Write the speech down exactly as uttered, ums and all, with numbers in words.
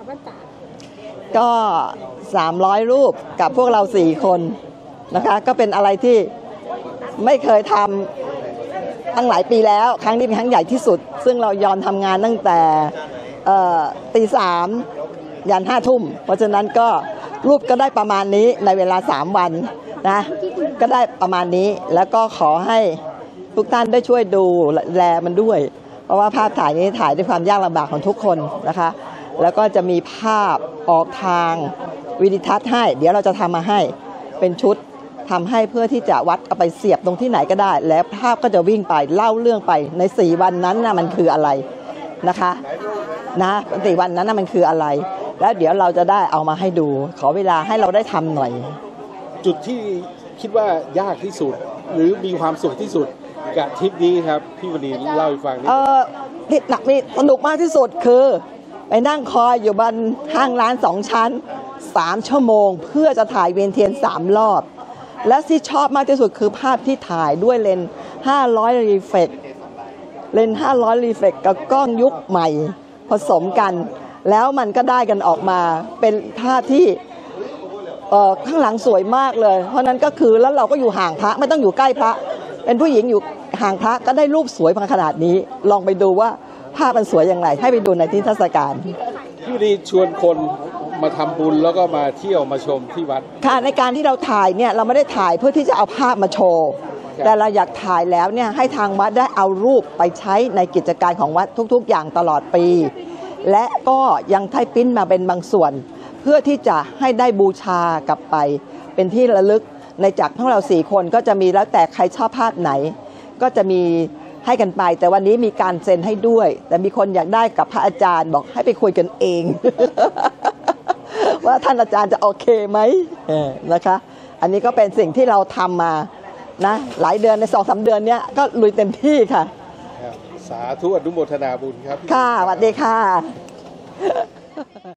วัดตากก็สามร้อยรูปกับพวกเราสี่คนนะคะก็เป็นอะไรที่ไม่เคยทำตั้งหลายปีแล้วครั้งนี้เป็นครั้งใหญ่ที่สุดซึ่งเรายอมทำงานตั้งแต่ตีสามยันห้าทุ่มเพราะฉะนั้นก็รูปก็ได้ประมาณนี้ในเวลาสามวันนะก็ได้ประมาณนี้แล้วก็ขอให้ทุกท่านได้ช่วยดูแลมันด้วยเพราะว่าภาพถ่ายนี้ถ่ายด้วยความยากลำบากของทุกคนนะคะแล้วก็จะมีภาพออกทางวิดิทัศน์ให้เดี๋ยวเราจะทำมาให้เป็นชุดทำให้เพื่อที่จะวัดเอาไปเสียบตรงที่ไหนก็ได้แล้วภาพก็จะวิ่งไปเล่าเรื่องไปในสี่วันนั้นนะมันคืออะไรนะคะนะสี่วันนั้นนะมันคืออะไรแล้วเดี๋ยวเราจะได้เอามาให้ดูขอเวลาให้เราได้ทำหน่อยจุดที่คิดว่ายากที่สุดหรือมีความสุขที่สุดกับทริปนี้ครับพี่วณีเล่าให้ฟังนิดเออที่หนักมีสนุกมากที่สุดคือไปนั่งคอยอยู่บนห้างร้านสองชั้นสามชั่วโมงเพื่อจะถ่ายเวียนเทียนสามรอบและที่ชอบมากที่สุดคือภาพที่ถ่ายด้วยเลนส์ห้าร้อยรีเฟกเลนส์ห้าร้อยรีเฟกกับกล้องยุคใหม่ผสมกันแล้วมันก็ได้กันออกมาเป็นภาพที่เอ่อข้างหลังสวยมากเลยเพราะนั้นก็คือแล้วเราก็อยู่ห่างพระไม่ต้องอยู่ใกล้พระเป็นผู้หญิงอยู่ห่างพระก็ได้รูปสวยขนาดนี้ลองไปดูว่าภาพมันสวยอย่างไรให้ไปดูในที่เทศกาลพี่ดีชวนคนมาทำบุญแล้วก็มาเที่ยวมาชมที่วัดค่ะในการที่เราถ่ายเนี่ยเราไม่ได้ถ่ายเพื่อที่จะเอาภาพมาโชว์แต่เราอยากถ่ายแล้วเนี่ยให้ทางวัดได้เอารูปไปใช้ในกิจการของวัดทุกๆอย่างตลอดปีและก็ยังไทยพิ้นมาเป็นบางส่วนเพื่อที่จะให้ได้บูชากลับไปเป็นที่ระลึกในจากพวกเราสี่คนก็จะมีแล้วแต่ใครชอบภาพไหนก็จะมีให้กันไปแต่วันนี้มีการเซ็นให้ด้วยแต่มีคนอยากได้กับพระอาจารย์บอกให้ไปคุยกันเอง ว่าท่านอาจารย์จะโอเคไหมนะคะอันนี้ก็เป็นสิ่งที่เราทำมานะหลายเดือนในสองสามเดือนเนี้ยก็ลุยเต็มที่ค่ะสาธุอนุโมทนาบุญครับค่ะสวัสดีค่ะ